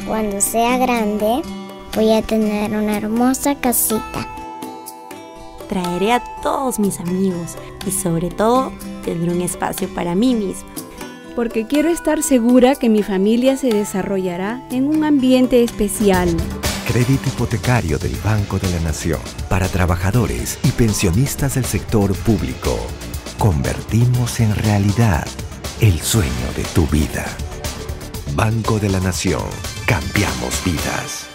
Cuando sea grande, voy a tener una hermosa casita. Traeré a todos mis amigos y sobre todo tendré un espacio para mí mismo. Porque quiero estar segura que mi familia se desarrollará en un ambiente especial. Crédito hipotecario del Banco de la Nación para trabajadores y pensionistas del sector público. Convertimos en realidad el sueño de tu vida. Banco de la Nación. Cambiamos vidas.